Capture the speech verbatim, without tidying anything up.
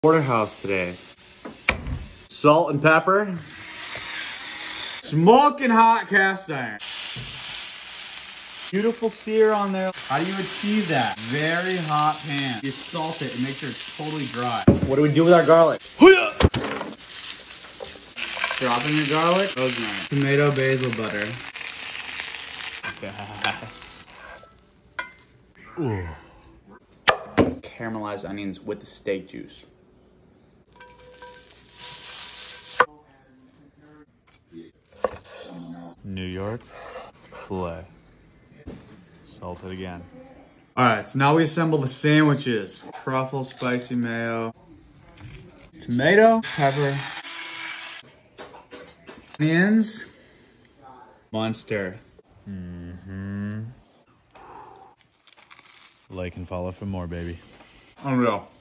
Porterhouse today. Salt and pepper. Smoking hot cast iron. Beautiful sear on there. How do you achieve that? Very hot pan. You salt it and make sure it's totally dry. What do we do with our garlic? Dropping your garlic. Rosemary. Tomato basil butter. Yes. Ooh. Caramelized onions with the steak juice. New York filet. Salt it again. All right, so now we assemble the sandwiches. Truffle, spicy mayo, tomato, pepper, onions, monster. Mm-hmm. Like and follow for more, baby. Unreal.